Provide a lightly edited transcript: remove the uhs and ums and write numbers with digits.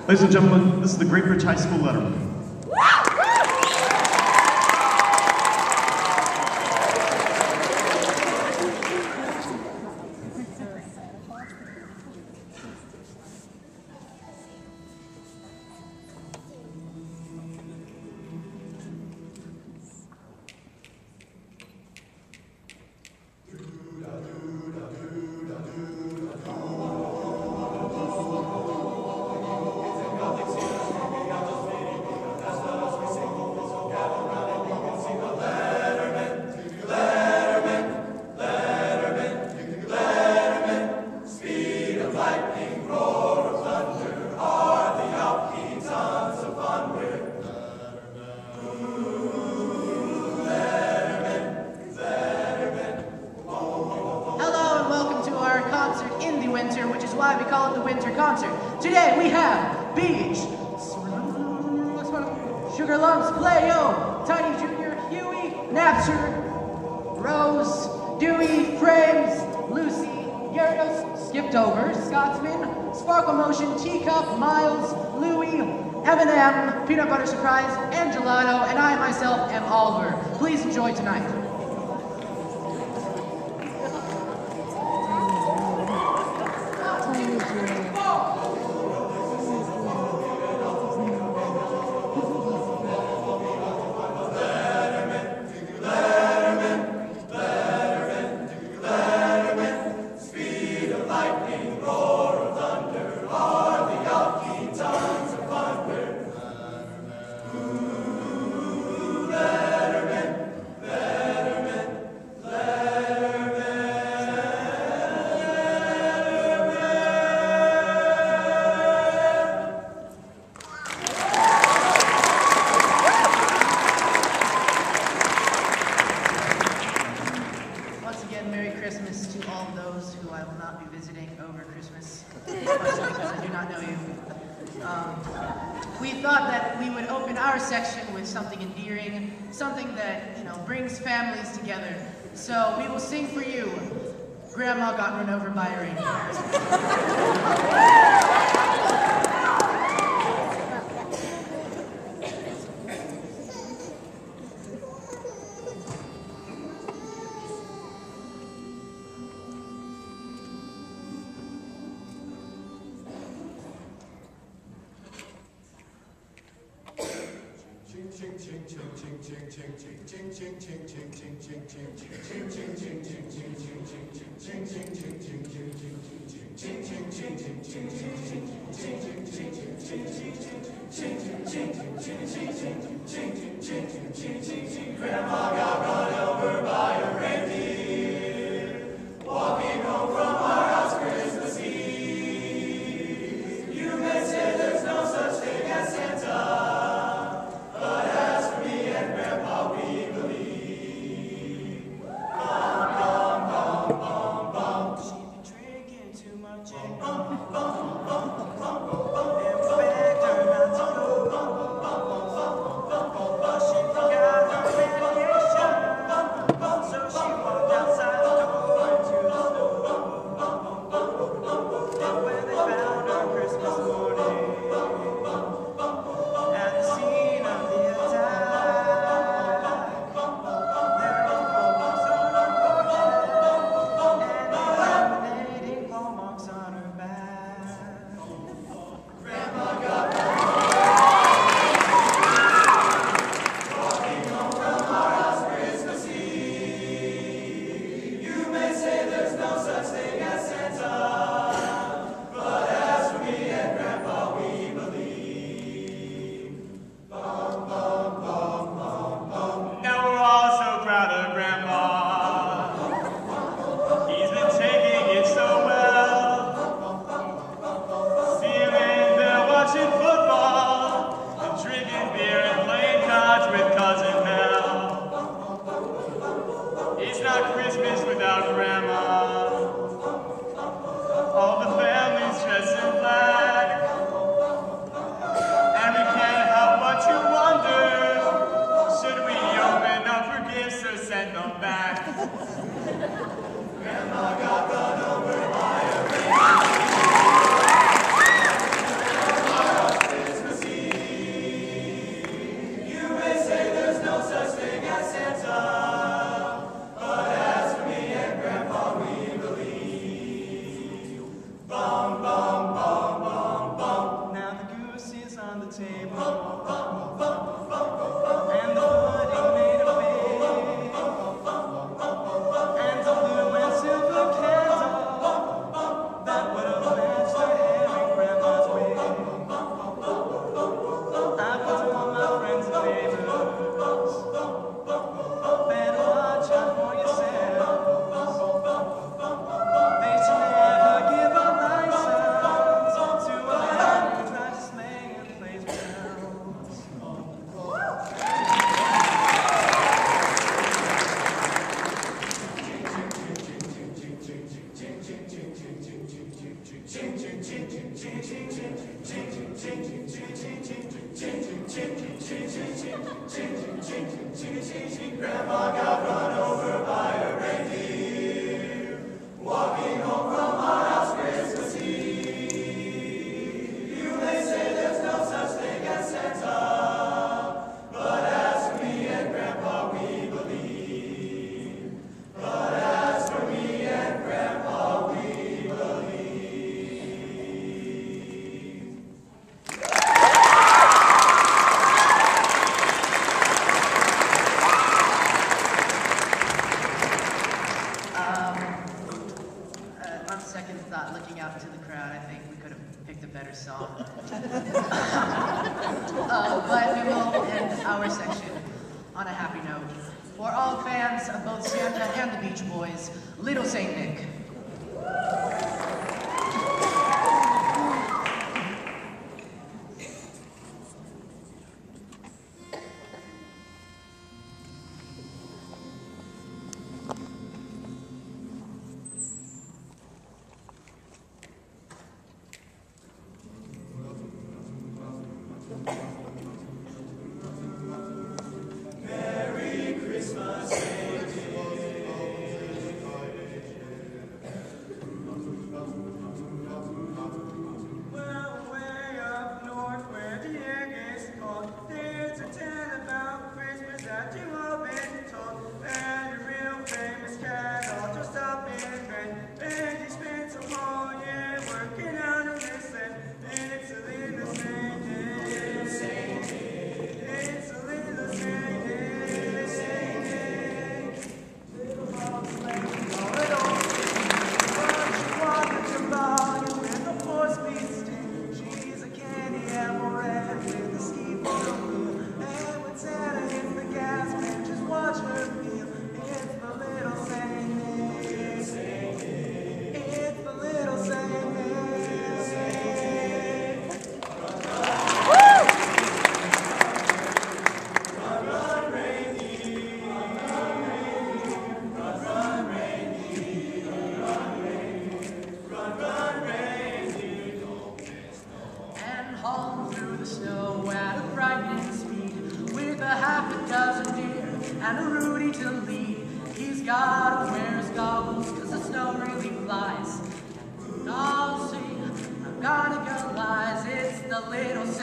Ladies and gentlemen, this is the Great Bridge High School Lettermen. Today we have Beach, Sugar Lumps, Play-O, Tiny Junior, Huey, Napster, Rose, Dewey, Frames, Lucy, Gyarados, Skipped Over, Scotsman, Sparkle Motion, Teacup, Miles, Louie, M&M, Peanut Butter Surprise, and Gelato, and I myself am Oliver. Please enjoy tonight. We thought that we would open our section with something endearing, something that, brings families together. So we will sing for you, Grandma Got Run Over by a Reindeer. Grandma got run over by a reindeer, walking home from our house Christmas Eve. You may say there's no such thing as Santa, but as for me and Grandpa, we believe. Bum, bum, bum, bum, bum. She be drinking too much and bum, bum, bum, bum, bum, bum. And we begged her not to go. Bum, bum, bum, bum, bum, bum, bum, bum. She forgot her medication, so she walked outside the door into the store. Grandma got run over by a reindeer, walking home from our house Christmas Eve. You may say there's no such thing as Santa, but as for me and Grandpa, we believe. But as for me and Grandpa, we on second thought, looking out into the crowd, I think we could have picked a better song. But we will end our section on a happy note. For all fans of both Santa and the Beach Boys, Little Saint Nick. And a Rudy to lead. He's gotta wear his goggles, cause the snow really flies. And I'll see, I'm gonna go lies, it's the little